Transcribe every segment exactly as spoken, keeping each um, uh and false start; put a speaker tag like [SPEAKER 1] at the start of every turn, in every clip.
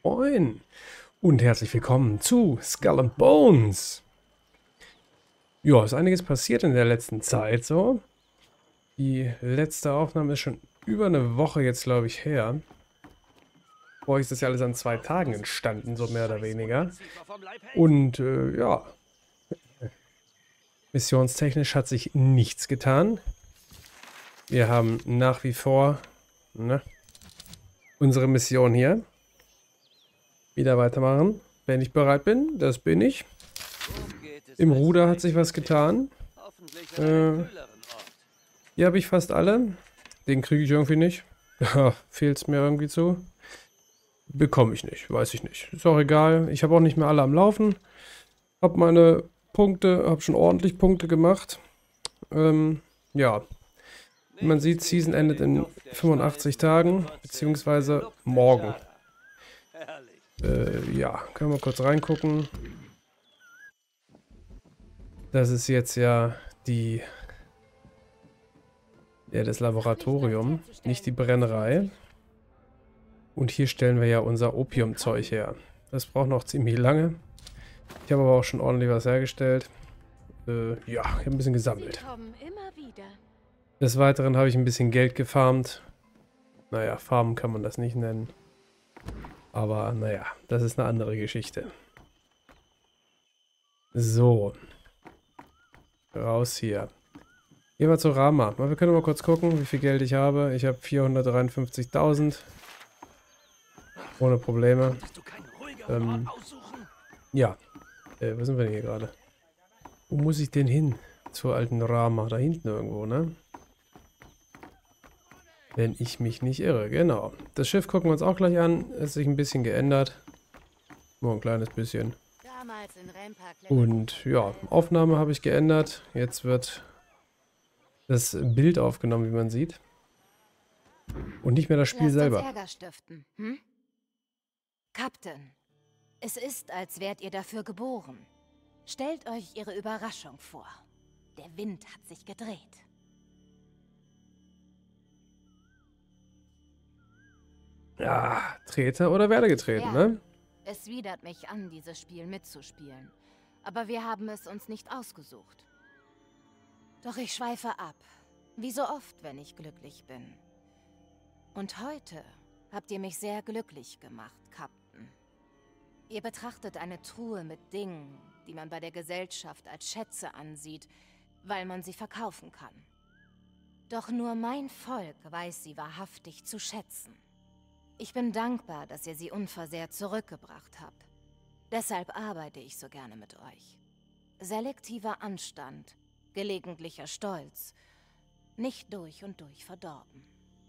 [SPEAKER 1] Moin und herzlich willkommen zu Skull and Bones. Ja, ist einiges passiert in der letzten Zeit so. Die letzte Aufnahme ist schon über eine Woche jetzt, glaube ich, her. Vor euch ist das ja alles an zwei Tagen entstanden, so mehr oder weniger. Und äh, ja, missionstechnisch hat sich nichts getan. Wir haben nach wie vor ne, unsere Mission hier. Wieder weitermachen, wenn ich bereit bin. Das bin ich. Im Ruder hat sich was getan. Äh, hier habe ich fast alle. Den kriege ich irgendwie nicht. Da fehlt es mir irgendwie zu. Bekomme ich nicht, weiß ich nicht. Ist auch egal. Ich habe auch nicht mehr alle am Laufen. Habe meine Punkte, habe schon ordentlich Punkte gemacht. Ähm, ja. Wie man sieht, Season endet in fünfundachtzig Tagen, beziehungsweise morgen. Äh, ja, können wir kurz reingucken. Das ist jetzt ja die... Ja, das Laboratorium, nicht die Brennerei. Und hier stellen wir ja unser Opiumzeug her. Das braucht noch ziemlich lange. Ich habe aber auch schon ordentlich was hergestellt. Äh, ja, ich habe ein bisschen gesammelt. Des Weiteren habe ich ein bisschen Geld gefarmt. Naja, farmen kann man das nicht nennen. Aber naja, das ist eine andere Geschichte. So. Raus hier. Gehen wir zu Rama. Wir können mal kurz gucken, wie viel Geld ich habe. Ich habe vierhundertdreiundfünfzigtausend. Ohne Probleme. Ähm, ja. Äh, wo sind wir denn hier gerade? Wo muss ich denn hin? Zur alten Rama. Da hinten irgendwo, ne? Wenn ich mich nicht irre. Genau. Das Schiff gucken wir uns auch gleich an. Ist sich ein bisschen geändert. Nur ein kleines bisschen. Und ja, Aufnahme habe ich geändert. Jetzt wird das Bild aufgenommen, wie man sieht. Und nicht mehr das Spiel
[SPEAKER 2] Lasst
[SPEAKER 1] selber.
[SPEAKER 2] uns Ärger stiften, hm? Captain, es ist, als wärt ihr dafür geboren. Stellt euch ihre Überraschung vor. Der Wind hat sich gedreht.
[SPEAKER 1] Ja, trete oder werde getreten,
[SPEAKER 2] Ja,
[SPEAKER 1] ne?
[SPEAKER 2] es widert mich an, dieses Spiel mitzuspielen. Aber wir haben es uns nicht ausgesucht. Doch ich schweife ab. Wie so oft, wenn ich glücklich bin. Und heute habt ihr mich sehr glücklich gemacht, Captain. Ihr betrachtet eine Truhe mit Dingen, die man bei der Gesellschaft als Schätze ansieht, weil man sie verkaufen kann. Doch nur mein Volk weiß sie wahrhaftig zu schätzen. Ich bin dankbar, dass ihr sie unversehrt zurückgebracht habt. Deshalb arbeite ich so gerne mit euch. Selektiver Anstand, gelegentlicher Stolz, nicht durch und durch verdorben.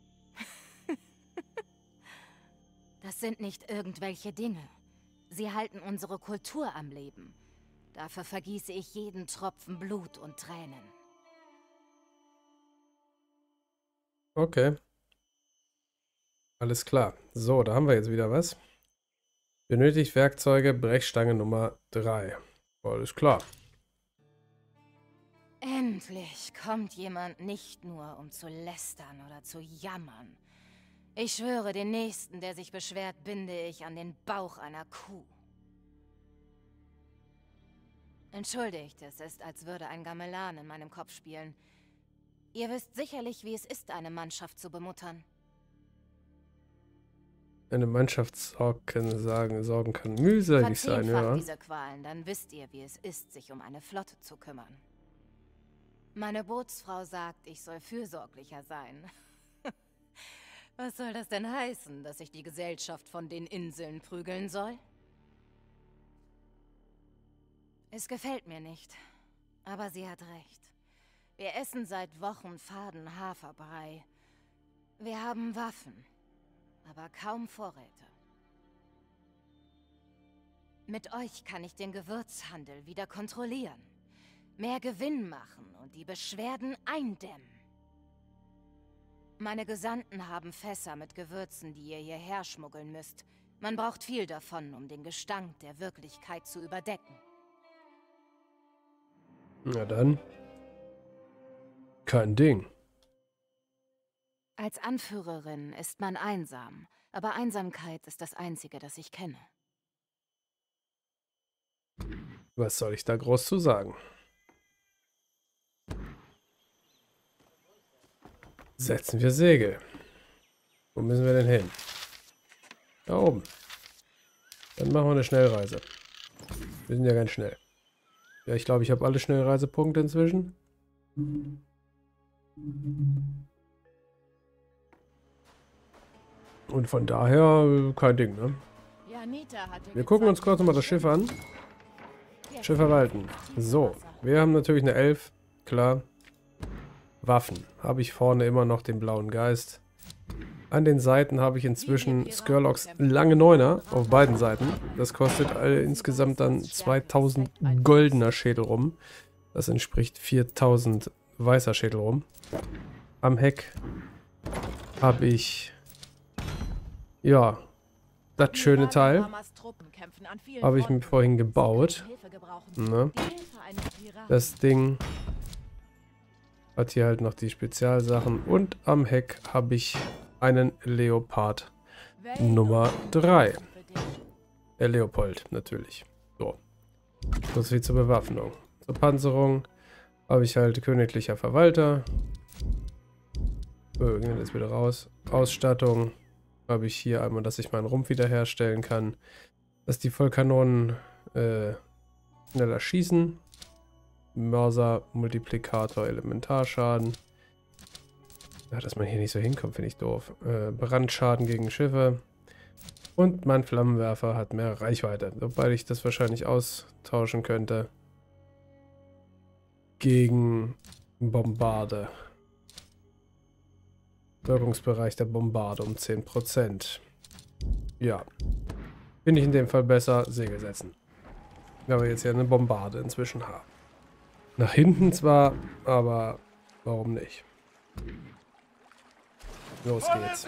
[SPEAKER 2] Das sind nicht irgendwelche Dinge. Sie halten unsere Kultur am Leben. Dafür vergieße ich jeden Tropfen Blut und Tränen.
[SPEAKER 1] Okay. Alles klar. So, da haben wir jetzt wieder was. Benötigt Werkzeuge, Brechstange Nummer drei. Alles klar.
[SPEAKER 2] Endlich kommt jemand nicht nur, um zu lästern oder zu jammern. Ich schwöre, den Nächsten, der sich beschwert, binde ich an den Bauch einer Kuh. Entschuldigt, es ist, als würde ein Gamelan in meinem Kopf spielen. Ihr wisst sicherlich, wie es ist, eine Mannschaft zu bemuttern.
[SPEAKER 1] Eine Mannschaftssorgen sagen, Sorgen kann mühselig sein,
[SPEAKER 2] Verzehnfacht
[SPEAKER 1] ja.
[SPEAKER 2] diese Qualen, dann wisst ihr, wie es ist, sich um eine Flotte zu kümmern. Meine Bootsfrau sagt, ich soll fürsorglicher sein. Was soll das denn heißen, dass ich die Gesellschaft von den Inseln prügeln soll? Es gefällt mir nicht, aber sie hat recht. Wir essen seit Wochen faden Haferbrei. Wir haben Waffen, aber kaum Vorräte. Mit euch kann ich den Gewürzhandel wieder kontrollieren, mehr Gewinn machen und die Beschwerden eindämmen. Meine Gesandten haben Fässer mit Gewürzen, die ihr hierher schmuggeln müsst. Man braucht viel davon, um den Gestank der Wirklichkeit zu überdecken.
[SPEAKER 1] Na dann. Kein Ding.
[SPEAKER 2] Als Anführerin ist man einsam, Aber Einsamkeit ist das Einzige, das ich kenne.
[SPEAKER 1] Was soll ich da groß zu sagen? Setzen wir Segel. Wo müssen wir denn hin? Da oben. Dann machen wir eine Schnellreise. Wir sind ja ganz schnell. Ja, ich glaube, ich habe alle Schnellreisepunkte inzwischen. Und von daher kein Ding, ne? Wir gucken uns kurz nochmal das Schiff an. Schiff verwalten. So, wir haben natürlich eine elf, klar. Waffen. Habe ich vorne immer noch den blauen Geist. An den Seiten habe ich inzwischen Skurlox lange Neuner auf beiden Seiten. Das kostet alle insgesamt dann zweitausend goldener Schädel rum. Das entspricht viertausend weißer Schädel rum. Am Heck habe ich, ja, das schöne Teil. Habe ich mir vorhin gebaut. Ne? Das Ding hat hier halt noch die Spezialsachen. Und am Heck habe ich einen Leopard Nummer drei. Der Leopold, natürlich. So. So viel zur Bewaffnung. Zur Panzerung habe ich halt königlicher Verwalter. So, irgendwann ist wieder raus. Ausstattung habe ich hier einmal, dass ich meinen Rumpf wiederherstellen kann. Dass die Vollkanonen äh, schneller schießen. Mörser, Multiplikator, Elementarschaden. Ja, dass man hier nicht so hinkommt, finde ich doof. Äh, Brandschaden gegen Schiffe. Und mein Flammenwerfer hat mehr Reichweite. Wobei ich das wahrscheinlich austauschen könnte. Gegen Bombarde. Wirkungsbereich der Bombarde um zehn Prozent. Ja. Finde ich in dem Fall besser Segel setzen. Weil wir jetzt ja eine Bombarde inzwischen haben. Nach hinten zwar, aber warum nicht? Los geht's.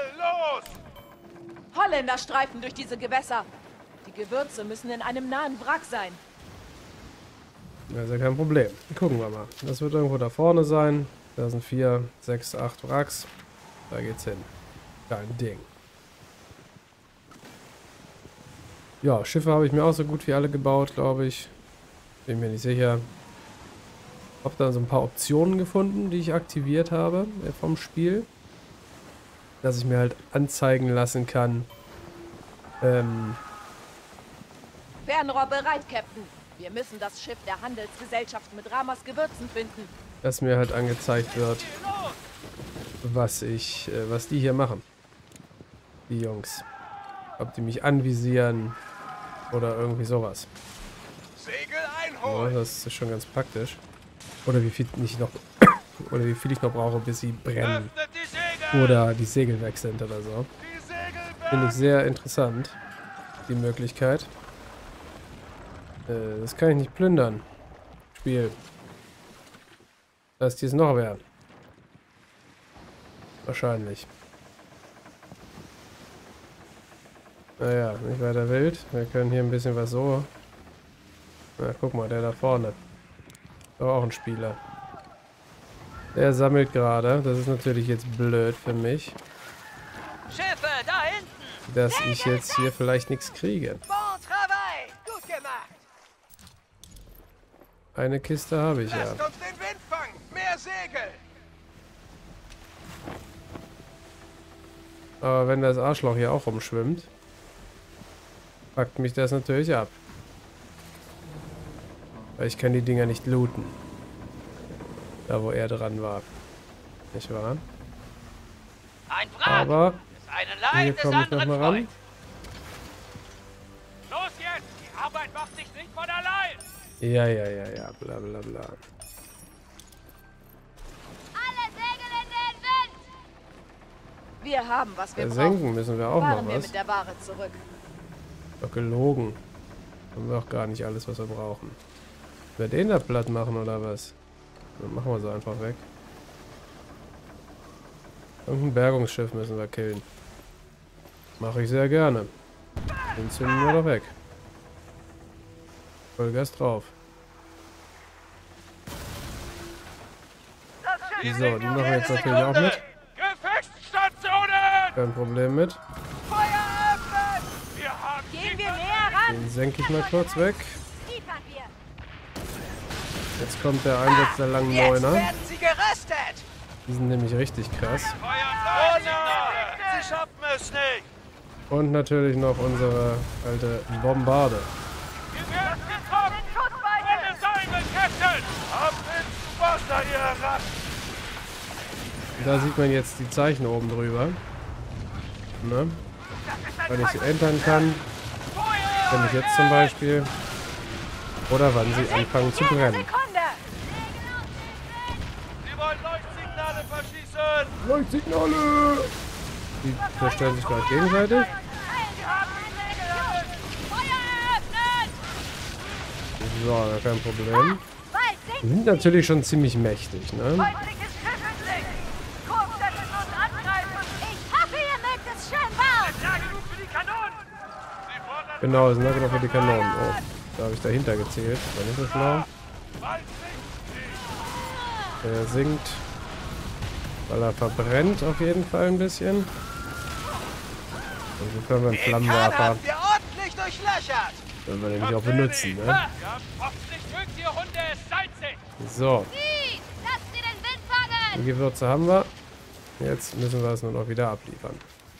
[SPEAKER 3] Holländer streifen durch diese Gewässer. Die Gewürze müssen in einem nahen Wrack sein.
[SPEAKER 1] Das ist ja kein Problem. Gucken wir mal. Das wird irgendwo da vorne sein. Da sind vier, sechs, acht Wracks. Da geht's hin. Kein Ding. Ja, Schiffe habe ich mir auch so gut wie alle gebaut, glaube ich. Bin mir nicht sicher. Habe da so ein paar Optionen gefunden, die ich aktiviert habe äh, vom Spiel. Dass ich mir halt anzeigen lassen kann. Ähm,
[SPEAKER 3] Fernrohr bereit, Captain. Wir müssen das Schiff der Handelsgesellschaft mit Ramas Gewürzen finden.
[SPEAKER 1] Dass mir halt angezeigt wird, was ich, äh, was die hier machen. Die Jungs. Ob die mich anvisieren oder irgendwie sowas. Ja, das ist schon ganz praktisch. Oder wie viel ich noch oder wie viel ich noch brauche, bis sie brennen. Oder die Segel weg sind oder so. Finde ich sehr interessant, die Möglichkeit. Äh, das kann ich nicht plündern. Spiel. Dass die es noch werden. Wahrscheinlich. Naja, nicht weiter wild. Wir können hier ein bisschen was so. Na, guck mal, der da vorne. Aber auch ein Spieler. Der sammelt gerade. Das ist natürlich jetzt blöd für mich.
[SPEAKER 3] Schiffe, da hinten!
[SPEAKER 1] Dass ich jetzt hier vielleicht nichts kriege.
[SPEAKER 3] Bon travail! Gut gemacht!
[SPEAKER 1] Eine Kiste habe ich ja.
[SPEAKER 4] Lasst uns den Wind fangen! Mehr Segel!
[SPEAKER 1] Aber wenn das Arschloch hier auch rumschwimmt, packt mich das natürlich ab. Weil ich kann die Dinger nicht looten. Da wo er dran war. Nicht wahr?
[SPEAKER 5] Ein Wrack!
[SPEAKER 1] Aber
[SPEAKER 5] Das eine Leid
[SPEAKER 1] hier
[SPEAKER 5] des
[SPEAKER 1] komme ich
[SPEAKER 5] anderen
[SPEAKER 1] nochmal ran.
[SPEAKER 5] Freund. Los jetzt! Die Arbeit macht sich nicht von allein!
[SPEAKER 1] Ja, ja, ja, ja, bla bla bla.
[SPEAKER 6] Alle Segel in den Wind!
[SPEAKER 3] Wir haben, was wir
[SPEAKER 1] Versenken
[SPEAKER 3] brauchen.
[SPEAKER 1] müssen wir auch
[SPEAKER 3] Fahren
[SPEAKER 1] noch
[SPEAKER 3] wir
[SPEAKER 1] was.
[SPEAKER 3] mit der Ware zurück.
[SPEAKER 1] Doch gelogen. Haben wir auch gar nicht alles, was wir brauchen. Wir den da platt machen oder was? Dann machen wir sie einfach weg. Irgendein Bergungsschiff müssen wir killen. Mache ich sehr gerne. Den zünden wir doch weg. Vollgas drauf. So, die machen wir jetzt natürlich auch mit.
[SPEAKER 5] Gefechtsstationen!
[SPEAKER 1] Kein Problem mit. Den senke ich mal kurz weg.
[SPEAKER 6] Liefern wir.
[SPEAKER 1] Jetzt kommt der Einsatz der langen
[SPEAKER 4] Jetzt
[SPEAKER 1] Neuner.
[SPEAKER 4] werden sie geröstet!
[SPEAKER 1] Die sind nämlich richtig krass.
[SPEAKER 5] Feuer nein!
[SPEAKER 4] Sie schaffen es nicht!
[SPEAKER 1] Und natürlich noch unsere alte Bombarde.
[SPEAKER 5] Wir werden getroffen! Alle Seile, Captain!
[SPEAKER 4] Ab ins Wasser, ihr Ratten!
[SPEAKER 1] Da sieht man jetzt die Zeichen oben drüber. Ne? Wann ich sie entern kann. Wenn ich jetzt zum Beispiel. Oder wann sie anfangen zu brennen.
[SPEAKER 6] Sekunde.
[SPEAKER 4] Sie wollen Leuchtsignale verschießen!
[SPEAKER 1] Leuchtsignale! Die zerstören sich gerade gegenseitig.
[SPEAKER 6] Feuer eröffnen.
[SPEAKER 1] So, gar kein Problem.
[SPEAKER 6] Bald
[SPEAKER 1] Die
[SPEAKER 6] sinkt
[SPEAKER 1] sind natürlich schon ziemlich mächtig, ne?
[SPEAKER 6] feindliches Schiff in Sicht. Kurfürst uns angreifen. Ich hoffe, ihr mögt es schön bauen.
[SPEAKER 5] Ja, genug für die Kanonen! Sie fordern
[SPEAKER 1] Genau, sind genau für die Kanonen. Oh, da habe ich dahinter gezählt. War nicht so schlau.
[SPEAKER 5] bald sinkt sie!
[SPEAKER 1] Der sinkt. Weil er verbrennt auf jeden Fall ein bisschen. Und so können wir einen
[SPEAKER 4] Den Kahn
[SPEAKER 1] Flammenwerfer.
[SPEAKER 4] haben wir ordentlich durchlöchert!
[SPEAKER 1] Können wir nämlich auch benutzen, ne?
[SPEAKER 5] Ja, hoffentlich mögt ihr Hunde es salzig!
[SPEAKER 1] So,
[SPEAKER 6] Sie, lasst sie den Wind fangen.
[SPEAKER 1] die Gewürze haben wir. Jetzt müssen wir es nur noch wieder abliefern.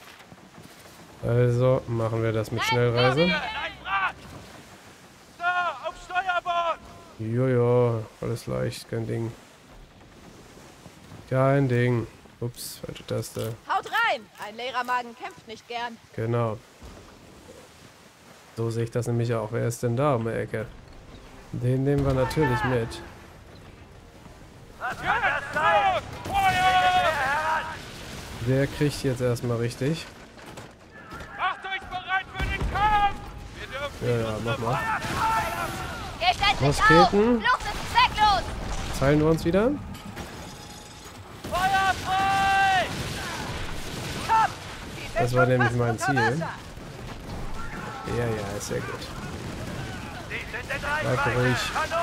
[SPEAKER 1] Also machen wir das mit Schnellreise.
[SPEAKER 5] Hier, ein Brat!
[SPEAKER 4] Da, auf Steuerbord!
[SPEAKER 1] Jojo, alles leicht, kein Ding. Kein Ding. Ups, falsche Taste.
[SPEAKER 3] Haut rein! Ein leerer Magen kämpft nicht gern.
[SPEAKER 1] Genau. So sehe ich das nämlich auch. Wer ist denn da um die Ecke? Den nehmen wir natürlich mit.
[SPEAKER 5] Jetzt los! Feuer!
[SPEAKER 1] Der kriegt jetzt erstmal richtig.
[SPEAKER 5] Macht euch bereit für den Kampf! Wir dürfen
[SPEAKER 1] Ja, ja, mach mal.
[SPEAKER 6] Gebt endlich auf.
[SPEAKER 1] Musketen.
[SPEAKER 6] Flucht ist zwecklos.
[SPEAKER 1] Zeilen wir uns wieder.
[SPEAKER 3] Feuer frei! Komm! Die sind
[SPEAKER 1] Das war
[SPEAKER 3] schon
[SPEAKER 1] nämlich
[SPEAKER 3] fast
[SPEAKER 1] mein
[SPEAKER 3] unter
[SPEAKER 1] Ziel.
[SPEAKER 3] Wasser.
[SPEAKER 1] Ja, ja, ist sehr gut.
[SPEAKER 4] Sie sind in
[SPEAKER 1] Bleib
[SPEAKER 4] Reichweite!
[SPEAKER 1] ruhig.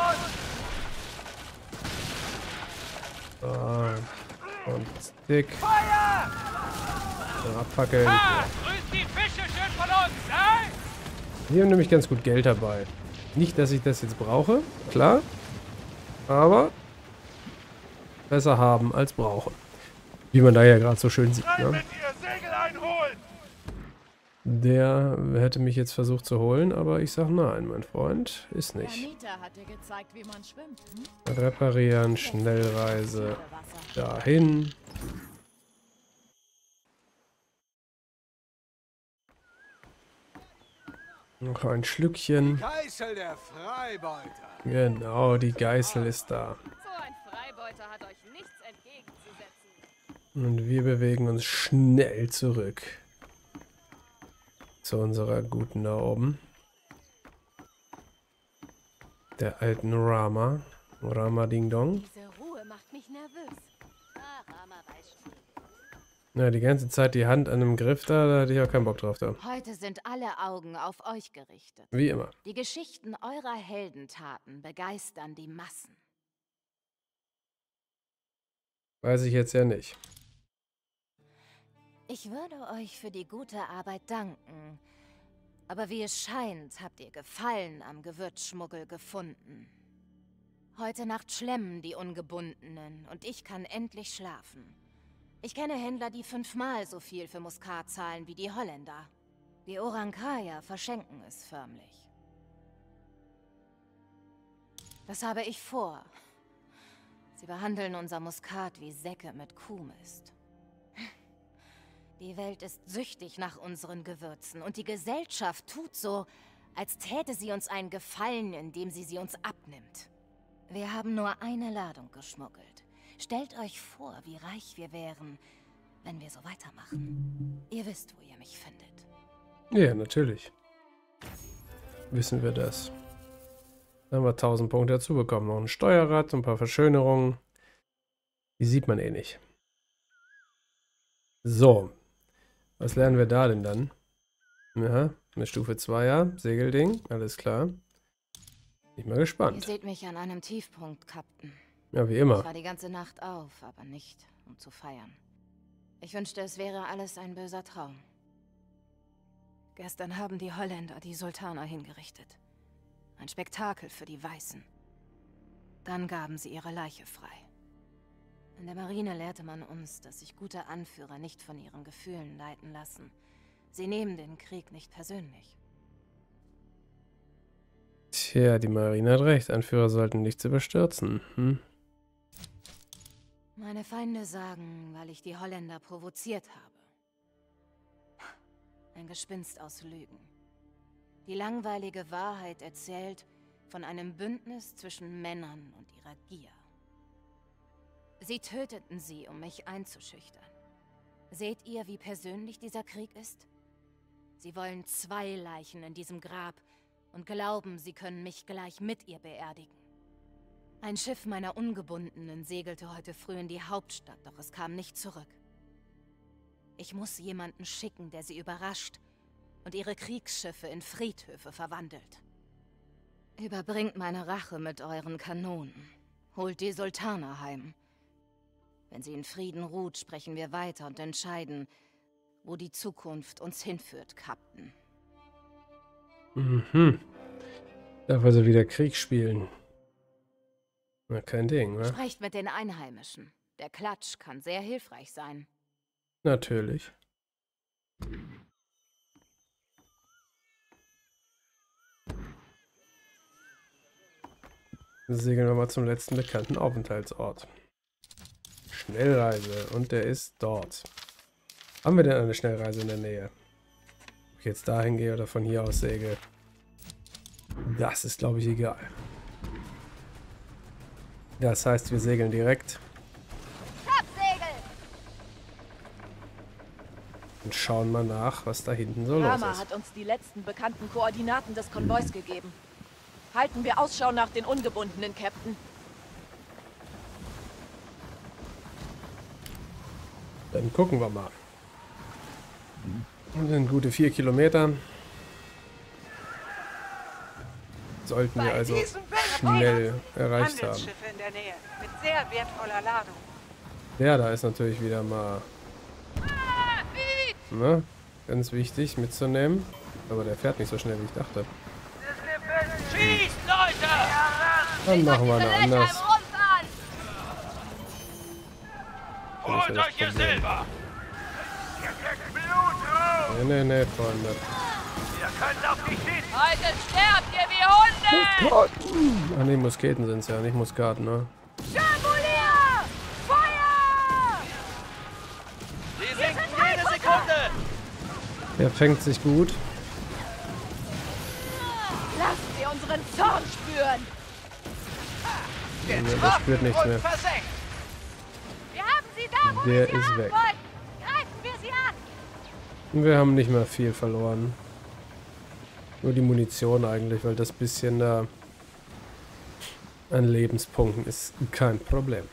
[SPEAKER 4] Kanonen!
[SPEAKER 1] So. Und Stick.
[SPEAKER 4] Feuer!
[SPEAKER 1] So, abfackeln.
[SPEAKER 5] Ah, grüßt die Fische schön von uns, ne?
[SPEAKER 1] Wir haben nämlich ganz gut Geld dabei. Nicht, dass ich das jetzt brauche, klar. Aber besser haben als brauchen. Wie man da ja gerade so schön sieht.
[SPEAKER 4] Rein
[SPEAKER 1] Ne?
[SPEAKER 4] mit ihr! Segel einholen!
[SPEAKER 1] Der hätte mich jetzt versucht zu holen, aber ich sag nein, mein Freund. Ist nicht.
[SPEAKER 3] Anita hat dir gezeigt, wie man schwimmt. Hm?
[SPEAKER 1] Reparieren, Schnellreise
[SPEAKER 3] Wasser.
[SPEAKER 1] dahin. Noch ein Schlückchen.
[SPEAKER 4] Geißel der Freibeuter!
[SPEAKER 1] Genau, die Geißel ist da.
[SPEAKER 3] So ein Freibeuter hat euch nichts entgegenzusetzen.
[SPEAKER 1] Und wir bewegen uns schnell zurück. Zu unserer guten da oben. Der alten Rama. Rama Ding Dong.
[SPEAKER 6] Diese Ruhe macht mich nervös. Ah, Rama weiß schon.
[SPEAKER 1] Ja, die ganze Zeit die Hand an einem Griff da, da hatte ich auch keinen Bock drauf da.
[SPEAKER 2] Heute sind alle Augen auf euch gerichtet.
[SPEAKER 1] Wie immer.
[SPEAKER 2] Die Geschichten eurer Heldentaten begeistern die Massen.
[SPEAKER 1] Weiß ich jetzt ja nicht.
[SPEAKER 2] Ich würde euch für die gute Arbeit danken. Aber wie es scheint, habt ihr Gefallen am Gewürzschmuggel gefunden. Heute Nacht schlemmen die Ungebundenen und ich kann endlich schlafen. Ich kenne Händler, die fünfmal so viel für Muskat zahlen wie die Holländer. Die Orankaya verschenken es förmlich. Das habe ich vor. Sie behandeln unser Muskat wie Säcke mit Kuhmist. Die Welt ist süchtig nach unseren Gewürzen und die Gesellschaft tut so, als täte sie uns einen Gefallen, indem sie sie uns abnimmt. Wir haben nur eine Ladung geschmuggelt. Stellt euch vor, wie reich wir wären, wenn wir so weitermachen. Ihr wisst, wo ihr mich findet.
[SPEAKER 1] Ja, natürlich. Wissen wir das. Dann haben wir tausend Punkte dazu bekommen. Noch ein Steuerrad, ein paar Verschönerungen. Die sieht man eh nicht. So. Was lernen wir da denn dann? Ja, eine Stufe zwei, ja. Segelding, alles klar. Bin ich mal
[SPEAKER 2] Ihr
[SPEAKER 1] gespannt.
[SPEAKER 2] seht mich an einem Tiefpunkt, Captain.
[SPEAKER 1] Ja, wie
[SPEAKER 2] Ich
[SPEAKER 1] immer.
[SPEAKER 2] war die ganze Nacht auf, aber nicht, um zu feiern. Ich wünschte, es wäre alles ein böser Traum. Gestern haben die Holländer die Sultana hingerichtet. Ein Spektakel für die Weißen. Dann gaben sie ihre Leiche frei. In der Marine lehrte man uns, dass sich gute Anführer nicht von ihren Gefühlen leiten lassen. Sie nehmen den Krieg nicht persönlich.
[SPEAKER 1] Tja, die Marine hat recht. Anführer sollten nichts überstürzen. Hm?
[SPEAKER 2] Meine Feinde sagen, weil ich die Holländer provoziert habe. Ein Gespinst aus Lügen. Die langweilige Wahrheit erzählt von einem Bündnis zwischen Männern und ihrer Gier. Sie töteten sie, um mich einzuschüchtern. Seht ihr, wie persönlich dieser Krieg ist? Sie wollen zwei Leichen in diesem Grab und glauben, sie können mich gleich mit ihr beerdigen. Ein Schiff meiner Ungebundenen segelte heute früh in die Hauptstadt, doch es kam nicht zurück. Ich muss jemanden schicken, der sie überrascht und ihre Kriegsschiffe in Friedhöfe verwandelt. Überbringt meine Rache mit euren Kanonen. Holt die Sultana heim. Wenn sie in Frieden ruht, sprechen wir weiter und entscheiden, wo die Zukunft uns hinführt, Kapitän.
[SPEAKER 1] Mhm. Darf also wieder Krieg spielen. Na, kein Ding, wa?
[SPEAKER 2] Sprecht mit den Einheimischen. Der Klatsch kann sehr hilfreich sein.
[SPEAKER 1] Natürlich. Segeln wir mal zum letzten bekannten Aufenthaltsort. Schnellreise. Und der ist dort. Haben wir denn eine Schnellreise in der Nähe? Ob ich jetzt dahin gehe oder von hier aus segel? Das ist, glaube ich, egal. Das heißt, wir segeln direkt. Und schauen mal nach, was da hinten so los
[SPEAKER 3] Rama
[SPEAKER 1] ist.
[SPEAKER 3] hat uns die letzten bekannten Koordinaten des Konvois gegeben. Halten wir Ausschau nach den Ungebundenen, Captain.
[SPEAKER 1] Dann gucken wir mal. Und sind gute vier Kilometer. Sollten wir also schnell erreicht haben.
[SPEAKER 7] Handelsschiffe in der Nähe mit sehr wertvoller Ladung.
[SPEAKER 1] Der da ist natürlich wieder mal, ne, ganz wichtig mitzunehmen. Aber der fährt nicht so schnell, wie ich dachte.
[SPEAKER 5] Schießt, Leute!
[SPEAKER 1] Dann machen wir eine anders.
[SPEAKER 5] Holt euch ihr Silber! Ihr kriegt Blut raus!
[SPEAKER 1] Ne, ne, ne, Freunde.
[SPEAKER 5] Ihr könnt auf die schießen!
[SPEAKER 6] Heute sterbt ihr wie Hunde!
[SPEAKER 1] Muskaten! Ah ne, Musketen sind es ja, nicht Muskaten, ne?
[SPEAKER 6] Jambulier! Feuer!
[SPEAKER 5] Sie sinken jede Sekunde!
[SPEAKER 1] Der fängt sich gut.
[SPEAKER 3] Lasst sie unseren Zorn spüren!
[SPEAKER 1] Ne, der spürt nichts mehr.
[SPEAKER 5] Versenkt!
[SPEAKER 6] Wir haben sie da, wo
[SPEAKER 1] Der
[SPEAKER 6] wir sie
[SPEAKER 1] ist
[SPEAKER 6] haben
[SPEAKER 1] weg.
[SPEAKER 6] wollten! Greifen wir sie an!
[SPEAKER 1] Und wir haben nicht mehr viel verloren. Nur die Munition eigentlich, weil das bisschen da an Lebenspunkten ist kein Problem.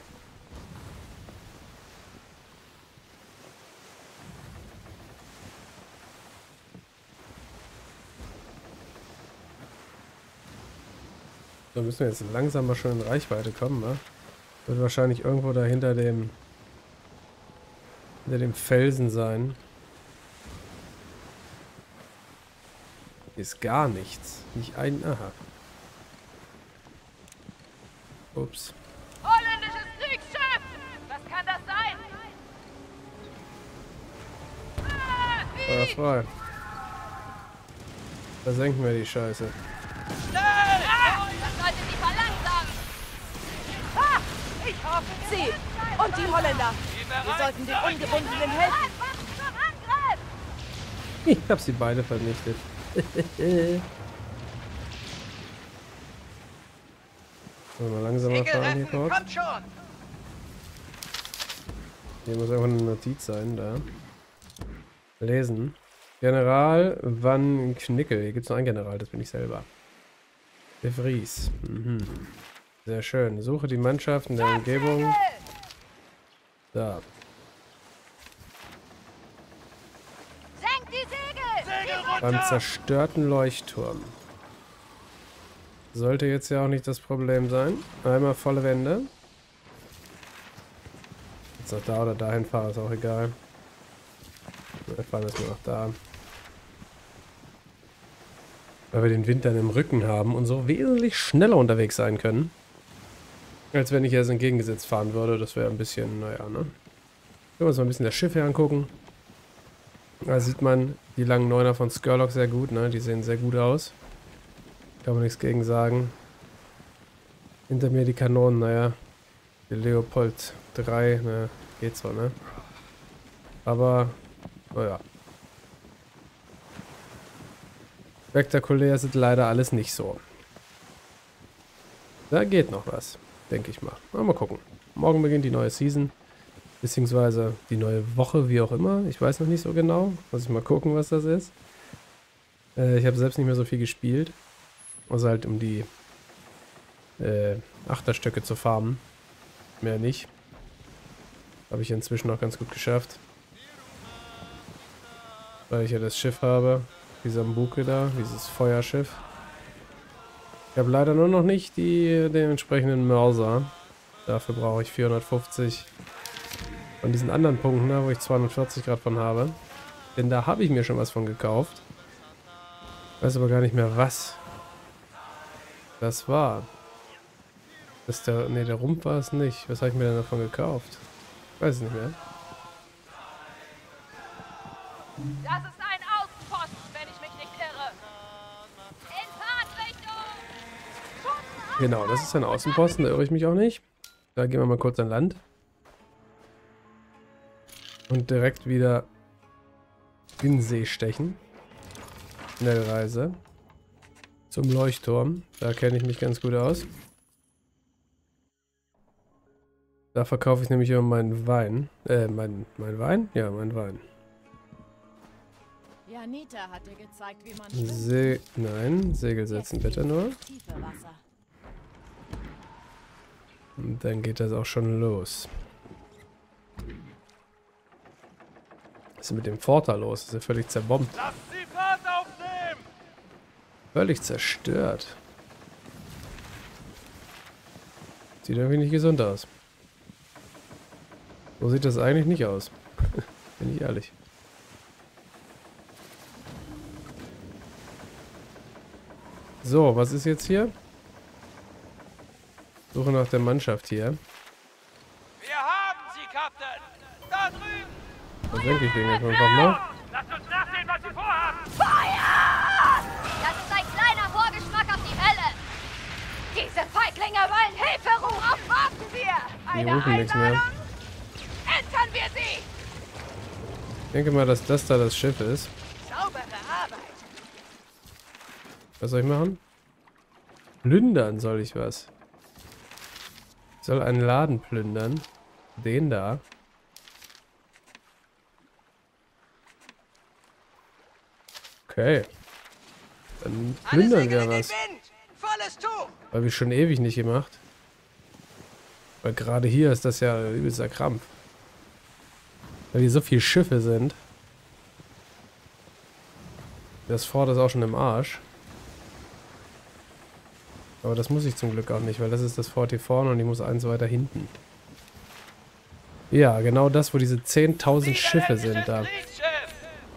[SPEAKER 1] So müssen wir jetzt langsam mal schon in Reichweite kommen, ne? Wird wahrscheinlich irgendwo da hinter dem hinter dem Felsen sein. Hier ist gar nichts. Nicht ein... Aha. Ups.
[SPEAKER 6] Holländisches Kriegsschiff! Was kann das sein? Ah,
[SPEAKER 1] Feuer frei. Versenken wir die Scheiße.
[SPEAKER 6] ah, das sollte sie verlangsamen!
[SPEAKER 3] Ha! Ich hoffe, sie und die Holländer. Wir sollten den Ungebundenen helfen.
[SPEAKER 6] Macht zum Angriff!
[SPEAKER 1] Ich hab sie beide vernichtet. Wollen wir langsamer fahren hier kurz?
[SPEAKER 5] Kommt schon!
[SPEAKER 1] Hier muss einfach eine Notiz sein, da. Lesen. General Van Knickel. Hier gibt es noch einen General, das bin ich selber. De Vries. Mhm. Sehr schön. Suche die Mannschaften der Umgebung. Da.
[SPEAKER 6] Senkt die Segel!
[SPEAKER 5] Segel runter!
[SPEAKER 1] Beim zerstörten Leuchtturm. Sollte jetzt ja auch nicht das Problem sein. Einmal volle Wände. Jetzt noch da oder dahin fahren, ist auch egal. Wir fahren jetzt nur noch da. Weil wir den Wind dann im Rücken haben und so wesentlich schneller unterwegs sein können. Als wenn ich erst entgegengesetzt fahren würde. Das wäre ein bisschen, naja, ne? Können wir uns mal ein bisschen das Schiff hier angucken. Da sieht man die langen Neuner von Skurlock sehr gut, ne? Die sehen sehr gut aus. Kann man nichts gegen sagen. Hinter mir die Kanonen, naja. Die Leopold drei, ne? Geht so, ne? Aber, naja. Spektakulär ist leider alles nicht so. Da geht noch was, denke ich mal. Mal gucken. Morgen beginnt die neue Season. Beziehungsweise die neue Woche, wie auch immer. Ich weiß noch nicht so genau. Muss ich mal gucken, was das ist. Äh, ich habe selbst nicht mehr so viel gespielt. Also halt um die äh, Achterstöcke zu farmen. Mehr nicht. Habe ich inzwischen auch ganz gut geschafft. Weil ich ja das Schiff habe. Die Sambuke da, dieses Feuerschiff. Ich habe leider nur noch nicht die dementsprechenden Mörser. Dafür brauche ich vierhundertfünfzig von diesen anderen Punkten, da wo ich zweihundertvierzig Grad von habe. Denn da habe ich mir schon was von gekauft. Weiß aber gar nicht mehr was das war. Das der, nee, der Rumpf war es nicht. Was habe ich mir denn davon gekauft? Weiß es nicht mehr.
[SPEAKER 6] Das ist ein Außenposten, wenn ich mich nicht irre. In Fahrtrichtung!
[SPEAKER 1] Genau, das ist ein Außenposten, da irre ich mich auch nicht. Da gehen wir mal kurz an Land. Und direkt wieder in den See stechen. Schnellreise. Zum Leuchtturm. Da kenne ich mich ganz gut aus. Da verkaufe ich nämlich immer meinen Wein. Äh, mein, mein Wein? Ja, mein Wein.
[SPEAKER 3] Janita hat dir gezeigt, wie man
[SPEAKER 1] Se Nein, Segel setzen bitte nur.
[SPEAKER 3] tiefe Wasser.
[SPEAKER 1] Und dann geht das auch schon los. Was ist denn mit dem Vorder los? Ist ja völlig zerbombt.
[SPEAKER 5] Lass sie Fahrt aufnehmen!
[SPEAKER 1] Völlig zerstört. Sieht irgendwie nicht gesund aus. So sieht das eigentlich nicht aus. Bin ich ehrlich. So, was ist jetzt hier? Suche nach der Mannschaft hier.
[SPEAKER 5] Wir haben sie, Captain! Da drüben!
[SPEAKER 1] Was denke ich denn jetzt einfach mal?
[SPEAKER 5] Lasst uns nachsehen, was sie vorhaben!
[SPEAKER 6] Das ist ein kleiner Vorgeschmack auf die Hölle. Diese Feiglinge wollen Hilfe rufen.
[SPEAKER 3] Worauf warten wir?
[SPEAKER 1] Die
[SPEAKER 3] Eine
[SPEAKER 1] rufen nichts mehr.
[SPEAKER 3] Einladung? Entern wir sie!
[SPEAKER 1] Ich denke mal, dass das da das Schiff ist.
[SPEAKER 3] Saubere Arbeit.
[SPEAKER 1] Was soll ich machen? Plündern soll ich was. Ich soll einen Laden plündern. Den da. Okay. Dann plündern wir was.
[SPEAKER 3] Volles Tuch!
[SPEAKER 1] Habe ich schon ewig nicht gemacht. Weil gerade hier ist das ja übelster Krampf. Weil hier so viele Schiffe sind. Das Fort ist auch schon im Arsch. Aber das muss ich zum Glück auch nicht, weil das ist das Fort hier vorne und ich muss eins weiter hinten. Ja, genau das, wo diese zehntausend Schiffe sind da.
[SPEAKER 5] Kriegsschiff!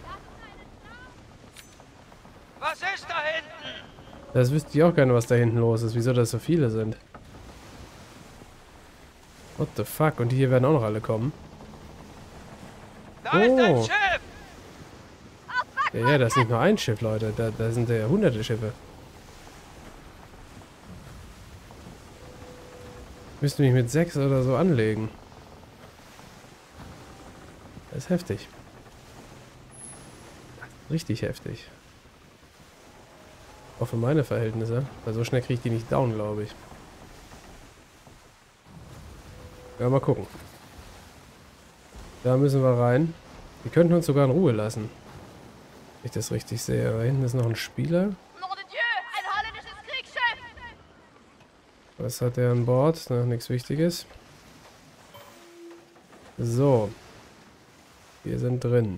[SPEAKER 5] Was ist da hinten?
[SPEAKER 1] Das wüsste ich auch gerne, was da hinten los ist. Wieso das so viele sind. What the fuck? Und die hier werden auch noch alle kommen.
[SPEAKER 5] Da ist ein
[SPEAKER 1] Oh.
[SPEAKER 5] Schiff!
[SPEAKER 1] Ja, ja, das ist nicht nur ein Schiff, Leute. Da, da sind ja hunderte Schiffe. Müsste mich mit sechs oder so anlegen. Das ist heftig. Richtig heftig. Auch für meine Verhältnisse. Weil so schnell kriege ich die nicht down, glaube ich. Ja, mal gucken. Da müssen wir rein. Die könnten uns sogar in Ruhe lassen. Wenn ich das richtig sehe. Da hinten ist noch ein Spieler.
[SPEAKER 6] Nom de Dieu, ein holländisches Kriegsschiff.
[SPEAKER 1] Was hat der an Bord? Noch nichts Wichtiges. So. Wir sind drin.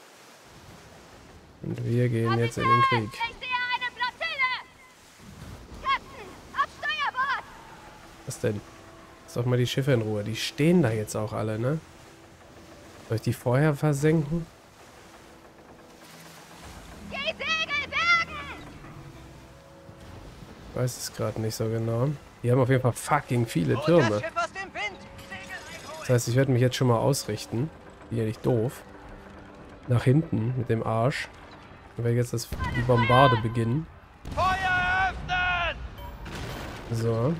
[SPEAKER 1] Und wir gehen jetzt in den Krieg.
[SPEAKER 6] Ich sehe eine Flottille. Captain, auf Steuerbord.
[SPEAKER 1] Was denn? Lass doch mal die Schiffe in Ruhe. Die stehen da jetzt auch alle, ne? Soll ich die vorher versenken?
[SPEAKER 6] Die Segel bergen.
[SPEAKER 1] Ich weiß es gerade nicht so genau. Die haben auf jeden Fall fucking viele Türme. Das heißt, ich werde mich jetzt schon mal ausrichten. Bin ja nicht doof. Nach hinten mit dem Arsch. Ich werde jetzt das, die Bombarde beginnen.
[SPEAKER 5] Feuer öffnen!
[SPEAKER 1] So.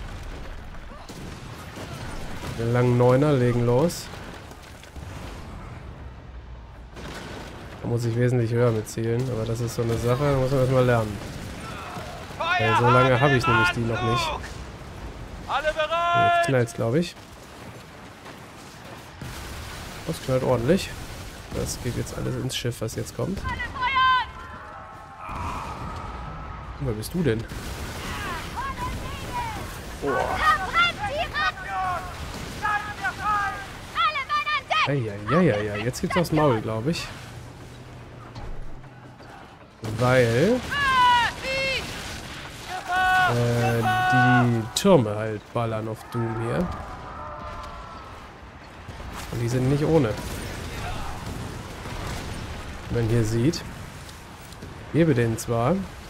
[SPEAKER 1] Den langen Neuner legen los. Da muss ich wesentlich höher mitzielen, aber das ist so eine Sache, da muss man erstmal lernen. Weil so lange habe ich nämlich die noch nicht.
[SPEAKER 5] Alle bereit!
[SPEAKER 1] Jetzt knallt es, glaube ich. Das knallt ordentlich. Das geht jetzt alles ins Schiff, was jetzt kommt. Wer bist du denn? Eieieiei, jetzt gibt's aufs Maul, glaube ich. Weil äh, die Türme halt ballern auf Doom hier. Und die sind nicht ohne. Wenn man hier sieht. Gebe den zwar.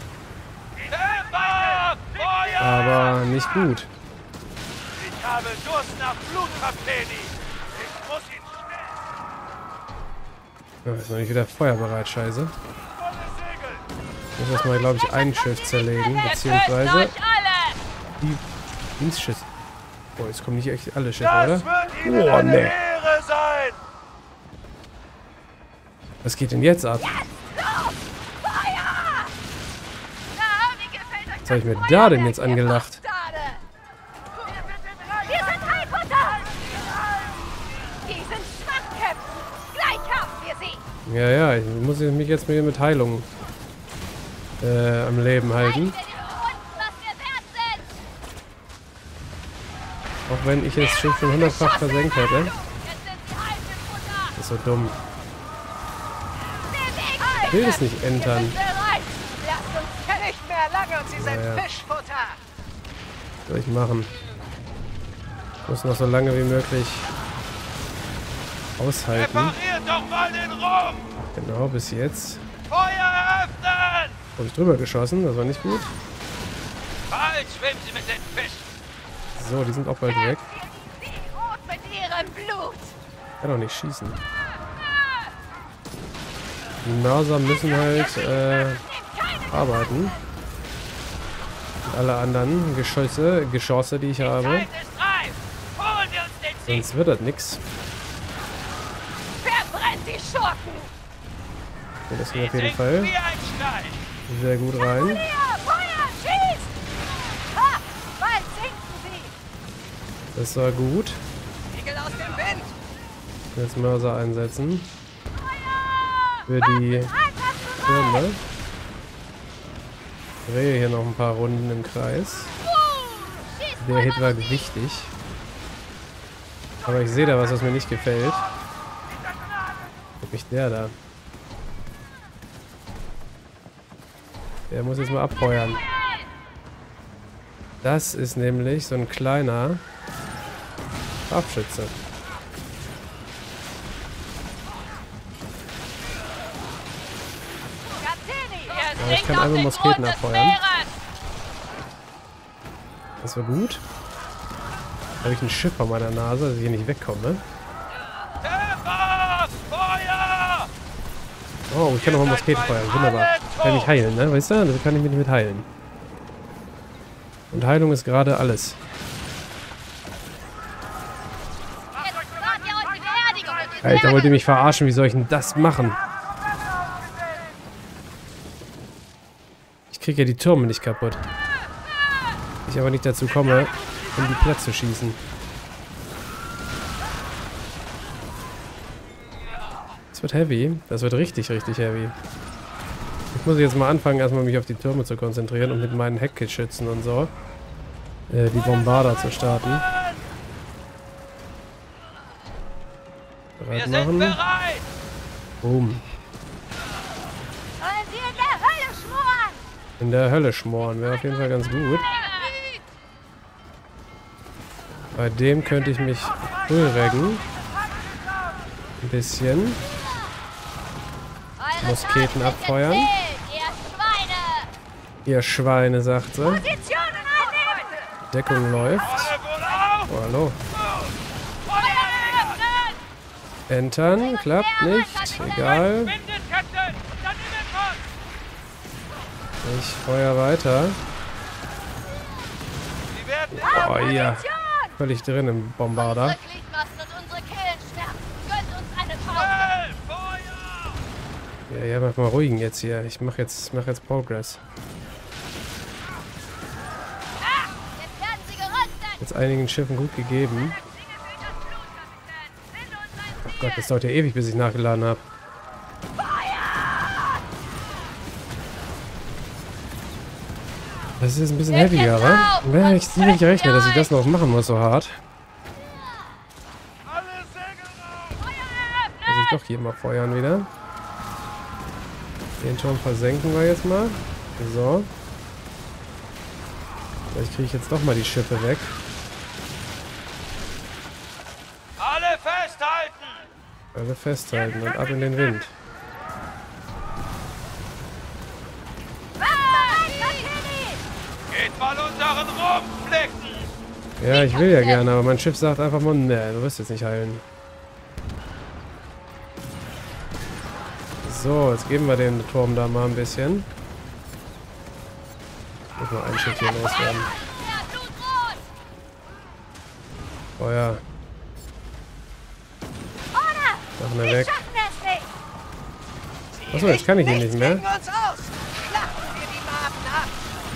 [SPEAKER 1] Aber nicht gut.
[SPEAKER 5] Ich habe Durst nach Blut, Kapitän. Ich muss ihn schnell.
[SPEAKER 1] Oh, ist noch nicht wieder feuerbereit, scheiße. Ich muss erstmal, glaube ich, ein Schiff zerlegen, beziehungsweise die Dienstschiffe. Oh, jetzt kommen nicht echt alle Schiffe, oder? Oh, ne. Was geht denn jetzt ab? Was habe ich mir da denn jetzt angelacht?
[SPEAKER 6] Wir sind Heilbutter! Die sind Schwachköpfe! Gleich haben wir sie!
[SPEAKER 1] Ja, ja, ich muss mich jetzt mit, mit Heilung äh, am Leben halten. Auch wenn ich das Schiff schon hundertfach versenkt hätte. Das ist so dumm. Ich will es nicht entern.
[SPEAKER 3] Lasst uns nicht mehr lange und sie sind
[SPEAKER 1] Ja, ja.
[SPEAKER 3] Fischfutter.
[SPEAKER 1] Was soll ich machen? Ich muss noch so lange wie möglich aushalten.
[SPEAKER 5] Repariert doch mal den Rum!
[SPEAKER 1] Genau, bis jetzt.
[SPEAKER 5] Feuer öffnen!
[SPEAKER 1] Habe ich drüber geschossen, das war nicht gut.
[SPEAKER 5] Bald schwimmen Sie mit den Fischen!
[SPEAKER 1] So, die sind auch bald weg.
[SPEAKER 6] Sie rot mit ihrem Blut!
[SPEAKER 1] Ich kann auch nicht schießen. Die Mörser müssen halt äh, arbeiten. Und alle anderen Geschosse, Geschosse, die ich habe.
[SPEAKER 5] Zeit ist reif! Holen Sie uns den Sieg!
[SPEAKER 1] Sonst wird das nix.
[SPEAKER 6] Verbrennt die Schurken!
[SPEAKER 1] So, das geht auf
[SPEAKER 5] Sie
[SPEAKER 1] jeden
[SPEAKER 5] sinken
[SPEAKER 1] Fall
[SPEAKER 5] wie ein Stein!
[SPEAKER 1] sehr gut rein.
[SPEAKER 6] Feuer! Feuer! Schießt! Ha! Bald sinken sie!
[SPEAKER 1] Das war gut.
[SPEAKER 3] Igel aus dem Wind.
[SPEAKER 1] Jetzt Mörser einsetzen. Für die Türme. Ich drehe hier noch ein paar Runden im Kreis. Der Hit war wichtig. Aber ich sehe da was, was mir nicht gefällt. Nämlich der da. Der muss jetzt mal abfeuern. Das ist nämlich so ein kleiner Scharfschütze. Ja, ich kann einfach Musketen abfeuern. Das war gut. Da habe ich ein Schiff vor meiner Nase, dass ich hier nicht wegkomme.
[SPEAKER 5] Treffer! Feuer!
[SPEAKER 1] Oh, ich kann noch mal Musketen feuern. Wunderbar. Ich kann mich heilen, ne? Weißt du? Da kann ich mich nicht mit heilen. Und Heilung ist gerade alles. Alter, wollt ihr mich verarschen? Wie soll ich denn das machen? Ich kriege ja die Türme nicht kaputt. Ich aber nicht dazu komme, um die platt zu schießen. Das wird heavy. Das wird richtig, richtig heavy. Ich muss jetzt mal anfangen, erstmal mich auf die Türme zu konzentrieren und mit meinen Heckgeschützen und so äh, die Bombarder zu starten.
[SPEAKER 5] Wir
[SPEAKER 1] Bereit
[SPEAKER 5] sind
[SPEAKER 1] machen.
[SPEAKER 5] bereit!
[SPEAKER 1] Boom.
[SPEAKER 6] Wollen sie in der Hölle schmoren?
[SPEAKER 1] In der Hölle schmoren wäre auf jeden Fall ganz gut. Bei dem könnte ich mich rühren. Ein bisschen. Musketen abfeuern. Ihr Schweine, sagt sie.
[SPEAKER 6] Positionen einnehmen!
[SPEAKER 1] Deckung läuft.
[SPEAKER 5] Alle wohl auf!
[SPEAKER 1] Oh, hallo.
[SPEAKER 6] Feuer eröffnen!
[SPEAKER 1] Entern, klappt nicht. Egal.
[SPEAKER 5] Bindet, Captain! Dann nimm es!
[SPEAKER 1] Ich feuer weiter.
[SPEAKER 5] Sie werden
[SPEAKER 1] Oh ja. Völlig drin im Bombarder.
[SPEAKER 6] Unsere Gliedmaßen und unsere Kehlen schmerzen. Gönnt uns eine Pause.
[SPEAKER 5] schnell! Feuer!
[SPEAKER 1] Ja, ja, mach mal ruhigen jetzt hier. Ich mach jetzt, mach jetzt Progress.
[SPEAKER 6] Ah, jetzt werden sie gerüstet.
[SPEAKER 1] Jetzt einigen Schiffen gut gegeben. Oh Gott, das dauert ja ewig, bis ich nachgeladen habe. Das ist jetzt ein bisschen heavier, wa? Ja, ich hätte nicht gerechnet, dass ich das noch machen muss, so hart.
[SPEAKER 5] Alle Segel raus!
[SPEAKER 1] Muss ich doch hier mal feuern wieder. Den Turm versenken wir jetzt mal. So. Vielleicht kriege ich jetzt doch mal die Schiffe weg.
[SPEAKER 5] Alle festhalten!
[SPEAKER 1] Alle festhalten und ab in den Wind.
[SPEAKER 5] Geht mal unseren Rumpf flicken!
[SPEAKER 1] Ja, ich will ja gerne, aber mein Schiff sagt einfach mal, ne, du wirst jetzt nicht heilen. So, jetzt geben wir den Turm da mal ein bisschen. Muss mal ein Schiff hier loswerden. Feuer. Machen wir weg. Achso, jetzt kann ich ihn nicht mehr.
[SPEAKER 3] Gegen uns aus. Schlachten wir die Maden ab.